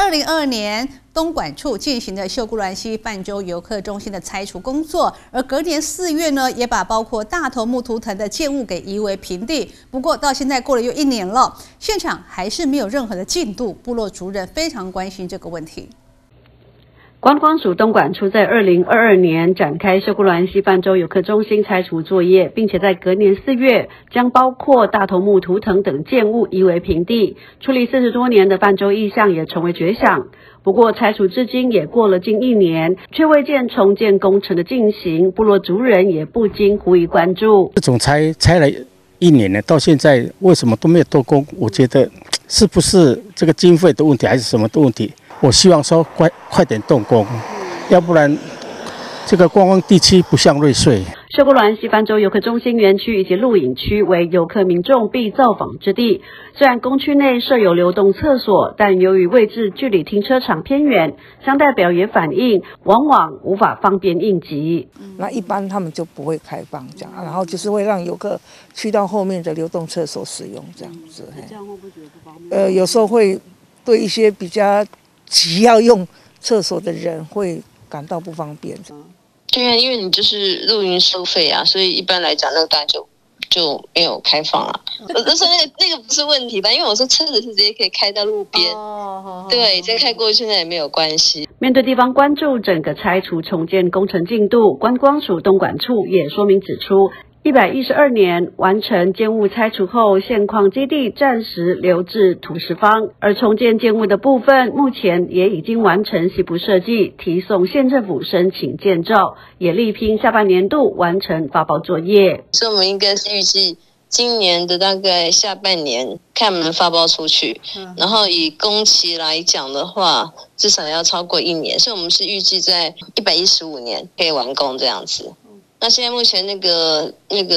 2022年东莞处进行的秀姑峦溪泛舟游客中心的拆除工作，而隔年4月呢，也把包括大头目图腾的建物给移为平地。不过到现在过了又1年了，现场还是没有任何的进度，部落族人非常关心这个问题。 观光署东莞处在2022年展开秀姑峦溪泛舟游客中心拆除作业，并且在隔年4月将包括大头目图腾等建物移为平地，矗立40多年的泛舟意象也成为绝响。不过拆除至今也过了近1年，却未见重建工程的进行，部落族人也不禁呼吁关注。 这种拆了1年了，到现在为什么都没有动工？我觉得是不是这个经费的问题，还是什么的问题？我希望说快点动工，要不然这个观光地区不像瑞穗。 秀姑峦溪泛舟游客中心园区以及露营区为游客民众必造访之地。虽然公区内设有流动厕所，但由于位置距离停车场偏远，乡代表也反映，往往无法方便应急。 那一般他们就不会开放这样，然后就是会让游客去到后面的流动厕所使用这样子。这样会不会觉得不方便？有时候会对一些比较急要用厕所的人会感到不方便。 对啊，因为你就是露营收费啊，所以一般来讲那个当然就没有开放啊。我说那个不是问题吧？因为我说车子是直接可以开到路边，对，再开过去那也没有关系。 面对地方关注整个拆除重建工程进度，观光署东莞处也说明指出，112年完成建物拆除后，现况基地暂时留至土石方，而重建建物的部分，目前也已经完成西部设计，提送县政府申请建造，也力拼下半年度完成发包作业。 所以我们应该是预计今年的大概下半年看能发包出去，然后以工期来讲的话，至少要超过1年，所以我们是预计在115年可以完工这样子。那现在目前那个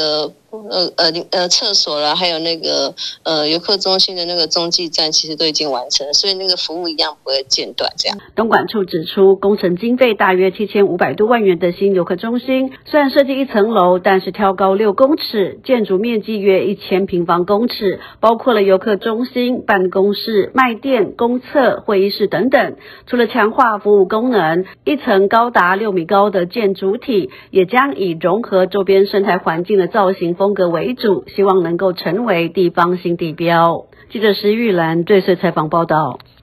厕所啦，还有那个游客中心的那个中继站，其实都已经完成了，所以那个服务一样不会间断。这样， 东莞处指出，工程经费大约7500多万元的新游客中心，虽然设计1层楼，但是挑高6公尺，建筑面积约1000平方公尺，包括了游客中心、办公室、卖店、公厕、会议室等等。除了强化服务功能，1层高达6米高的建筑体，也将以融合周边生态环境的造型风格为主，希望能够成为地方新地标。记者石玉兰对穗采访报道。